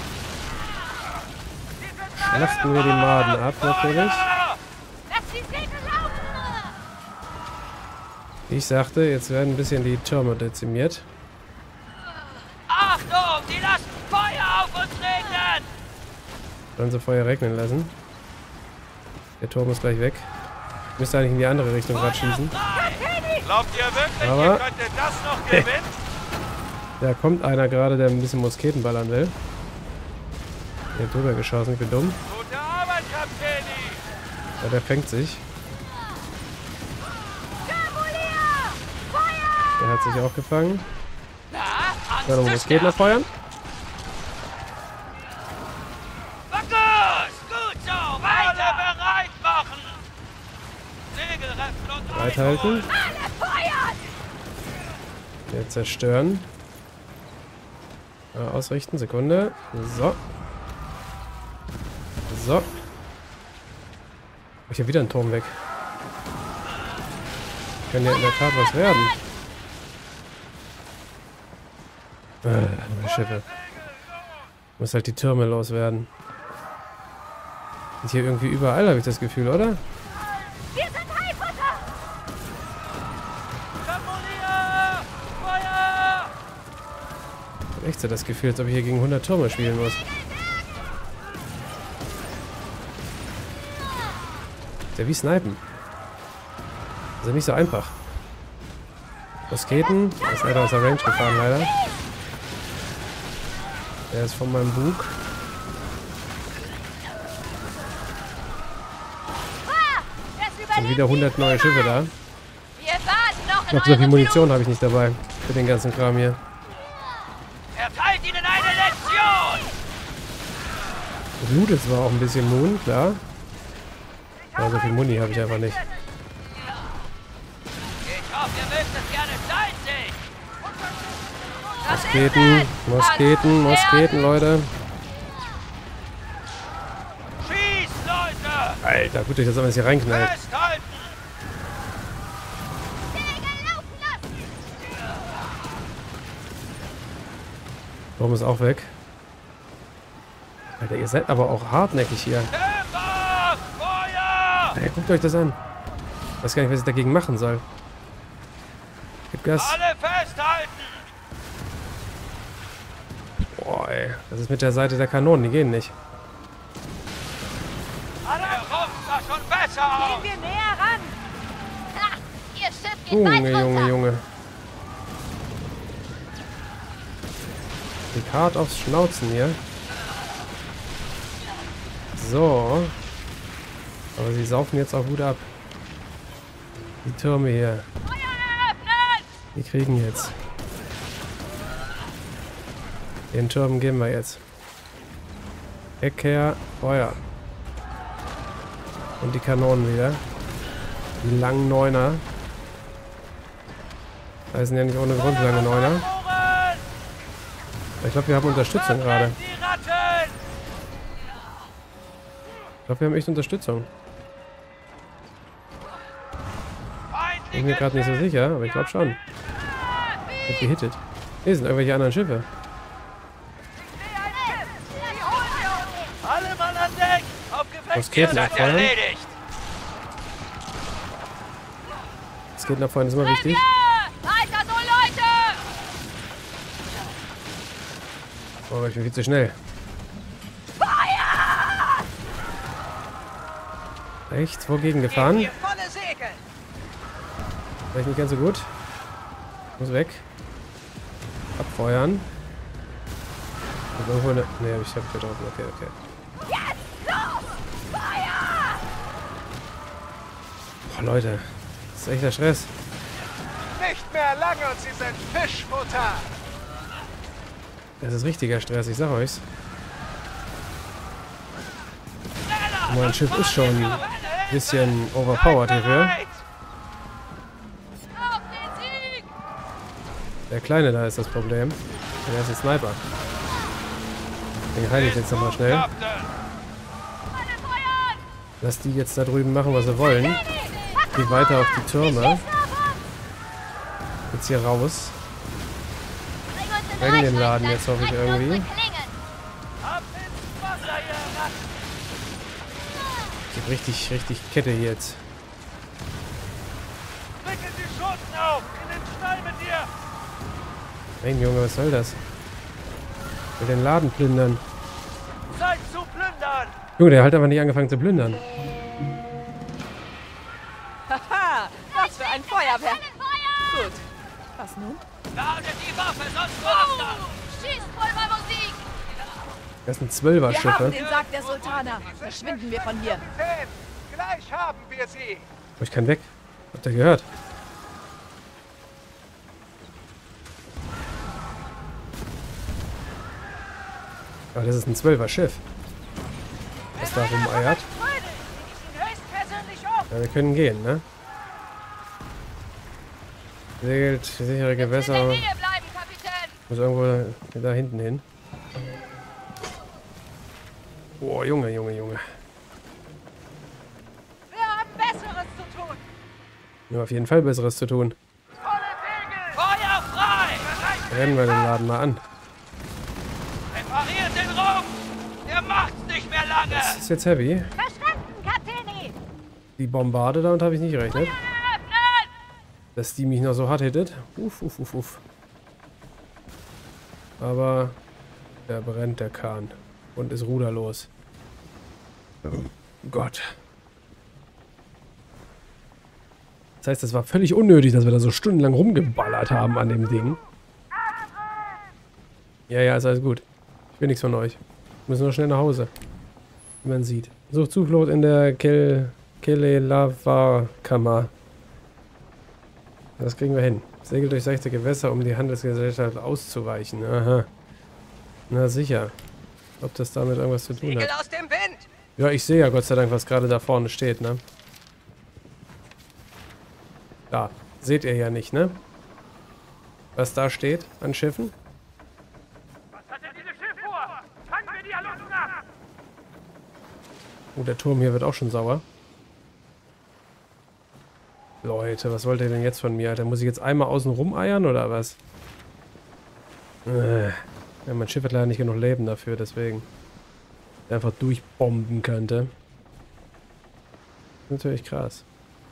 [SPEAKER 1] Lachten wir die Maden ab, natürlich.
[SPEAKER 6] Lass die Segel laufen!
[SPEAKER 1] Wie ich sagte, jetzt werden ein bisschen die Türme dezimiert.
[SPEAKER 5] Achtung! Die lassen Feuer auf uns regnen!
[SPEAKER 1] Sollen sie Feuer regnen lassen. Der Turm ist gleich weg. Ich müsste eigentlich in die andere Richtung gerade schießen.
[SPEAKER 5] Glaubt ihr wirklich,
[SPEAKER 1] Aber-
[SPEAKER 5] ihr könntet das noch gewinnen?
[SPEAKER 1] Da kommt einer gerade, der ein bisschen Musketen ballern will. Der hat drüber geschossen, ich bin dumm.
[SPEAKER 5] Gute Arbeit, Kapitän!
[SPEAKER 1] Ja, der fängt sich. Der hat sich auch gefangen. Kann noch Musketen abfeuern.
[SPEAKER 5] Gut, gut so! Weiter bereit machen! Segelreffen und
[SPEAKER 1] Bereithalten. Jetzt zerstören. Äh, ausrichten, Sekunde. So. So. Ich habe wieder einen Turm weg. Kann ja in der Tat was werden. Äh, meine Schiffe. Muss halt die Türme loswerden. Sind hier irgendwie überall, habe ich das Gefühl, oder?
[SPEAKER 6] Wir sind Haifutter!
[SPEAKER 5] Kamponier! Feuer!
[SPEAKER 1] Ich hab echt so das Gefühl, als ob ich hier gegen hundert Türme spielen muss. Ist ja wie Snipen. Also nicht so einfach. Musketen. Der ist leider aus der Range gefahren, leider. Der ist von meinem Bug. Sind wieder hundert neue Schiffe da.
[SPEAKER 6] Wir warten noch
[SPEAKER 1] Ich
[SPEAKER 6] in
[SPEAKER 1] glaube, so viel
[SPEAKER 6] eurem
[SPEAKER 1] Munition habe ich nicht dabei. Für den ganzen Kram hier.
[SPEAKER 5] Erteilt ihnen eine Lektion!
[SPEAKER 1] Blut ist zwar auch ein bisschen Moon, klar. Aber so viel Muni habe ich einfach nicht.
[SPEAKER 5] Ich hoffe, ihr mögt es gerne steinsig!
[SPEAKER 1] Musketen, Musketen, Musketen, Leute.
[SPEAKER 5] Schießt, Leute!
[SPEAKER 1] Alter, gut, dass das alles hier reinknallt.
[SPEAKER 5] Festhalten!
[SPEAKER 1] Warum ist auch weg? Alter, ihr seid aber auch hartnäckig hier.
[SPEAKER 5] Timber! Feuer!
[SPEAKER 1] Ey, guckt euch das an. Ich weiß gar nicht, was ich dagegen machen soll. Gib Gas.
[SPEAKER 5] Alle festhalten!
[SPEAKER 1] Boah, ey. Das ist mit der Seite der Kanonen, die gehen nicht.
[SPEAKER 5] Der Rumpf sah schon besser aus!
[SPEAKER 3] Gehen wir näher ran.
[SPEAKER 6] Ha, ihr Schiff geht weit
[SPEAKER 1] Junge,
[SPEAKER 6] runter.
[SPEAKER 1] Junge, Junge. Die hart aufs Schnauzen hier. So. Aber sie saufen jetzt auch gut ab. Die Türme hier. Die kriegen jetzt. Den Türmen geben wir jetzt. Eckher, Feuer. Und die Kanonen wieder. Die langen Neuner. Das sind ja nicht ohne Grund lange Neuner. Ich glaube, wir haben Unterstützung gerade. Ich glaube, wir haben echt Unterstützung. Ich bin mir gerade nicht so sicher, aber ich glaube schon. Ich hab gehittet. Hier sind irgendwelche anderen Schiffe.
[SPEAKER 5] Alle Mann an Deck!
[SPEAKER 1] Musketen abfeuern. Musketen abfeuern ist immer wichtig.
[SPEAKER 6] Weiter so, Leute!
[SPEAKER 1] Oh, ich bin viel zu schnell. Echt? Wogegen gefahren?
[SPEAKER 3] Volle Segel!
[SPEAKER 1] Vielleicht nicht ganz so gut. Muss weg. Abfeuern. Und irgendwo eine. Ne, ich hab getroffen. Okay, okay. Boah, Leute. Das ist echter Stress.
[SPEAKER 4] Nicht mehr lange und sie sind Fischfutter.
[SPEAKER 1] Das ist richtiger Stress, ich sag euch's. Mein Schiff ist schon ein bisschen overpowered hierfür.
[SPEAKER 6] Auf den Sieg!
[SPEAKER 1] Der Kleine da ist das Problem. Der ist ein Sniper. Den heile ich jetzt nochmal schnell.
[SPEAKER 6] Alle feuern!
[SPEAKER 1] Lass die jetzt da drüben machen, was sie wollen. Geh weiter auf die Türme. Jetzt hier raus. Bring den Laden jetzt, hoffe ich, irgendwie. Ich hab richtig, richtig Kette hier jetzt.
[SPEAKER 5] Wickel die Schoten auf! In den Stall mit dir!
[SPEAKER 1] Mein Junge, was soll das? Ich will den Laden plündern.
[SPEAKER 5] Zeit zu plündern!
[SPEAKER 1] Junge, der hat aber nicht angefangen zu plündern.
[SPEAKER 3] Haha, was für ein Feuerwerk.
[SPEAKER 6] Feuer!
[SPEAKER 3] Gut. Was nun?
[SPEAKER 5] Ladet die Waffe, sonst war's das!
[SPEAKER 6] Schießpulvermusik!
[SPEAKER 1] Das sind
[SPEAKER 3] Wir haben
[SPEAKER 1] Zwölfer-Schiffe.
[SPEAKER 3] den Sarg der Sultana. Verschwinden wir von hier.
[SPEAKER 4] Kapitän, gleich haben wir sie.
[SPEAKER 1] Oh, ich kann weg. Habt ihr gehört? Aber das ist ein Zwölfer-Schiff. Was da rumeiert. Ja, wir können gehen, ne? Segelt, sichere Gewässer.
[SPEAKER 6] In der Nähe bleiben, Kapitän!
[SPEAKER 1] Muss irgendwo da hinten hin. Boah, Junge, Junge, Junge.
[SPEAKER 3] Wir haben Besseres zu tun.
[SPEAKER 1] Wir haben auf jeden Fall Besseres zu tun.
[SPEAKER 5] Feuer frei!
[SPEAKER 1] Rennen wir den Laden mal an.
[SPEAKER 5] Repariert den Rumpf! Der macht's nicht mehr lange!
[SPEAKER 1] Das ist jetzt heavy.
[SPEAKER 6] Verstanden, Kapitän!
[SPEAKER 1] Die Bombarde, damit habe ich nicht gerechnet. Dass die mich noch so hart hittet. Uff, uff, uff, uff. Aber da brennt der Kahn. Und ist ruderlos. Oh Gott. Das heißt, es war völlig unnötig, dass wir da so stundenlang rumgeballert haben an dem Ding. Ja, ja, ist alles gut. Ich will nichts von euch. Wir müssen nur schnell nach Hause. Wie man sieht. Sucht Zuflucht in der Kel Kelelava-Kammer. Das kriegen wir hin. Segelt durch seichte Gewässer, um die Handelsgesellschaft auszuweichen. Aha. Na sicher. Ob das damit irgendwas zu tun hat.
[SPEAKER 3] aus dem Wind.
[SPEAKER 1] Ja, ich sehe ja Gott sei Dank, was gerade da vorne steht, ne? Da. Seht ihr ja nicht, ne? Was da steht an Schiffen?
[SPEAKER 5] Was hat denn dieses Schiff vor? Fangen wir die Alunden ab!
[SPEAKER 1] Oh, der Turm hier wird auch schon sauer. Leute, was wollt ihr denn jetzt von mir, Alter? Muss ich jetzt einmal außen rum eiern, oder was? Äh. Ja, mein Schiff hat leider nicht genug Leben dafür, deswegen. Der einfach durchbomben könnte. Das ist natürlich krass.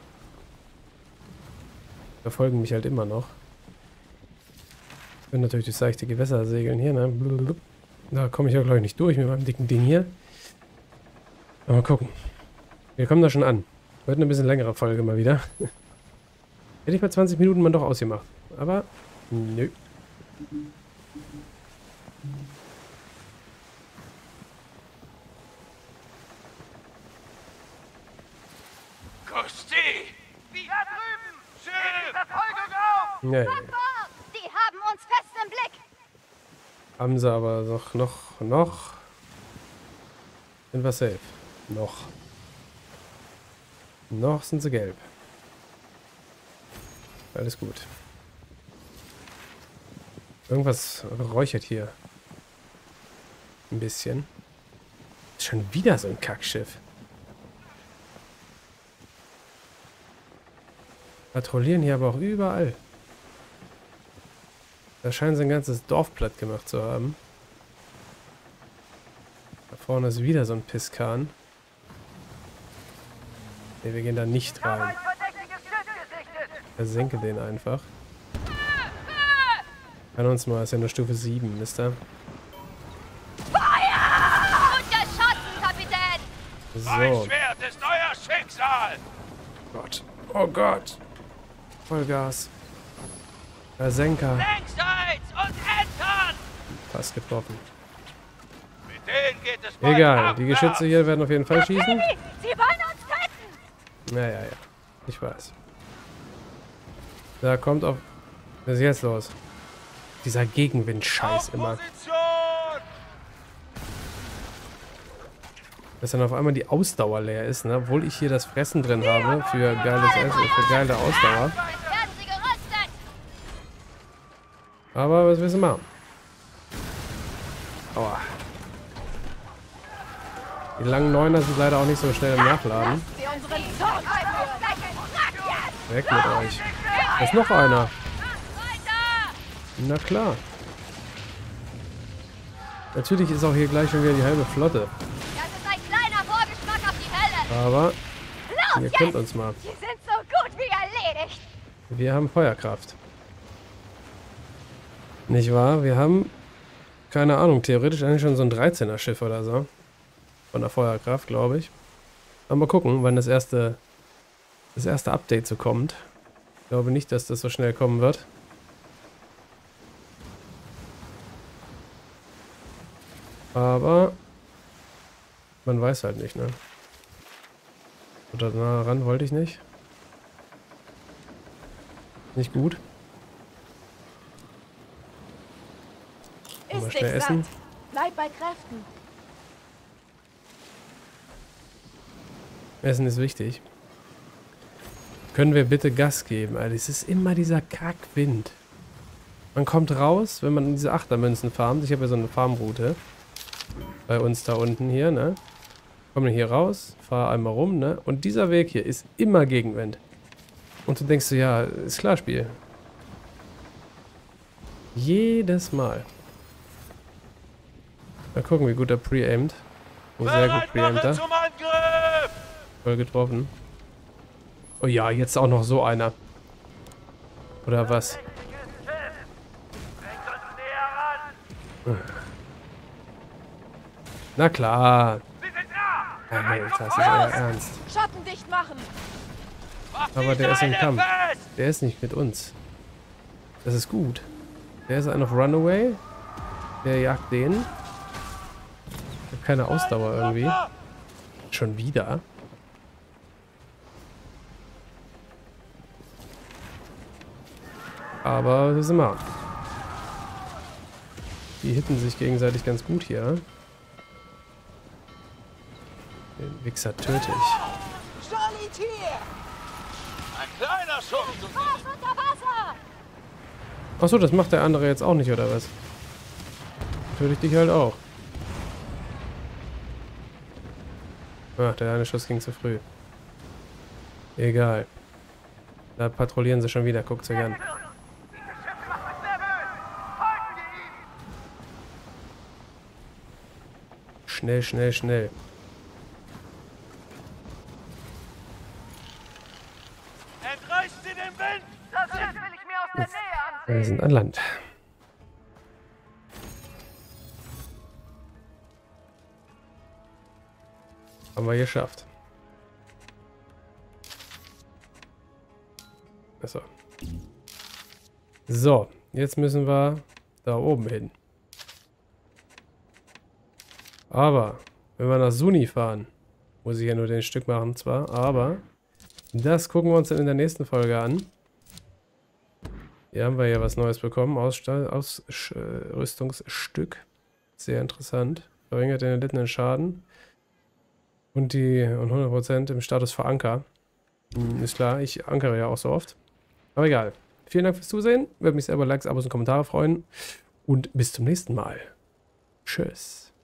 [SPEAKER 1] Verfolgen mich halt immer noch. Ich will natürlich durch seichte Gewässer segeln hier, ne? Da komme ich ja, glaube ich, nicht durch mit meinem dicken Ding hier. Aber mal gucken. Wir kommen da schon an. Wird eine bisschen längere Folge mal wieder. Hätte ich bei zwanzig Minuten mal doch ausgemacht. Aber, nö.
[SPEAKER 5] Kusti! Wie da drüben! Schiff! Verfolgung auf!
[SPEAKER 1] Ja, ja.
[SPEAKER 6] Die haben uns fest im Blick!
[SPEAKER 1] Haben sie aber noch, noch, noch. Sind wir safe. Noch. Noch sind sie gelb. Alles gut. Irgendwas räuchert hier. Ein bisschen. Ist schon wieder so ein Kackschiff. Patrouillieren hier aber auch überall. Da scheinen sie ein ganzes Dorf platt gemacht zu haben. Da vorne ist wieder so ein Piskan. Ne, wir gehen da nicht rein. Versenke den einfach. Kann uns mal, ist ja nur Stufe sieben, Mister.
[SPEAKER 6] Feuer! Unterschossen, Kapitän!
[SPEAKER 5] Mein
[SPEAKER 1] So.
[SPEAKER 5] Schwert ist euer Schicksal!
[SPEAKER 1] Gott. Oh Gott. Vollgas. Versenker.
[SPEAKER 5] Längsseits und entern!
[SPEAKER 1] Fast getroffen.
[SPEAKER 5] Mit denen geht es bald
[SPEAKER 1] Egal,
[SPEAKER 5] ab,
[SPEAKER 1] die Geschütze hier werden auf jeden Fall schießen.
[SPEAKER 6] Sie wollen uns töten!
[SPEAKER 1] Ja, ja, ja. Ich weiß. Da kommt auf... Was ist jetzt los? Dieser Gegenwind-Scheiß
[SPEAKER 5] Auf
[SPEAKER 1] immer.
[SPEAKER 5] Position!
[SPEAKER 1] Dass dann auf einmal die Ausdauer leer ist, ne? Obwohl ich hier das Fressen drin habe für geiles Essen, für geile Ausdauer.
[SPEAKER 6] Jetzt werden sie gerüstet!
[SPEAKER 1] Aber was willst du machen? Aua. Die langen Neuner sind leider auch nicht so schnell im Nachladen.
[SPEAKER 3] Sie unseren Zorn spüren.
[SPEAKER 1] Weg mit euch. Da ist noch einer. Na klar. Natürlich ist auch hier gleich schon wieder die halbe Flotte.
[SPEAKER 6] Das ist ein kleiner Vorgeschmack auf die Hölle!
[SPEAKER 1] Aber
[SPEAKER 6] Los
[SPEAKER 1] ihr
[SPEAKER 6] jetzt!
[SPEAKER 1] kennt uns mal.
[SPEAKER 6] Sie sind so gut wie erledigt!
[SPEAKER 1] Wir haben Feuerkraft. Nicht wahr? Wir haben, keine Ahnung, theoretisch eigentlich schon so ein dreizehner Schiff oder so. Von der Feuerkraft, glaube ich. Aber mal gucken, wann das erste, das erste Update so kommt. Ich glaube nicht, dass das so schnell kommen wird. Aber man weiß halt nicht, ne? Oder nah ran wollte ich nicht. Nicht gut. Mal
[SPEAKER 3] Ist
[SPEAKER 1] schnell
[SPEAKER 3] dich
[SPEAKER 1] essen.
[SPEAKER 3] satt. Bleib bei Kräften.
[SPEAKER 1] Essen ist wichtig. Können wir bitte Gas geben? Alter, es ist immer dieser Kackwind. Man kommt raus, wenn man diese Achtermünzen farmt. Ich habe ja so eine Farmroute. Bei uns da unten hier, ne? Komme hier raus, fahre einmal rum, ne? Und dieser Weg hier ist immer Gegenwind. Und du denkst so, ja, ist klar, Spiel. Jedes Mal. Mal gucken, wie gut er pre-aimt. Oh, sehr gut pre-aimt er.
[SPEAKER 5] Zum Angriff!
[SPEAKER 1] Voll getroffen. Oh ja, jetzt auch noch so einer. Oder was? Na klar. Alter, das ist euer Ernst.
[SPEAKER 3] Schatten dicht machen.
[SPEAKER 1] Aber der ist im Kampf. Der ist nicht mit uns. Das ist gut. Der ist ein auf Runaway. Der jagt den. Ich habe keine Ausdauer irgendwie. Schon wieder. Aber das ist immer. Die hitten sich gegenseitig ganz gut hier. Den Wichser töte ich.
[SPEAKER 3] Charlie Tier.
[SPEAKER 5] Ein kleiner Schuss!
[SPEAKER 6] Was unter Wasser!
[SPEAKER 1] Achso, das macht der andere jetzt auch nicht, oder was? Töte ich dich halt auch. Ach, der eine Schuss ging zu früh. Egal. Da patrouillieren sie schon wieder. Guckt euch an. Schnell, schnell, schnell.
[SPEAKER 5] Entreißt sie den Wind!
[SPEAKER 3] Das Schiff will ich mir aus der Nähe ansehen.
[SPEAKER 1] Wir sind an Land. Haben wir geschafft. Achso. So, jetzt müssen wir da oben hin. Aber, wenn wir nach Suni fahren, muss ich ja nur den Stück machen zwar, aber das gucken wir uns dann in der nächsten Folge an. Hier haben wir ja was Neues bekommen. Ausrüstungsstück. Sehr interessant. Verringert den erlittenen Schaden. Und die und hundert Prozent im Status für Anker. Hm, ist klar, ich ankere ja auch so oft. Aber egal. Vielen Dank fürs Zusehen. Würde mich sehr über Likes, Abos und Kommentare freuen. Und bis zum nächsten Mal. Tschüss.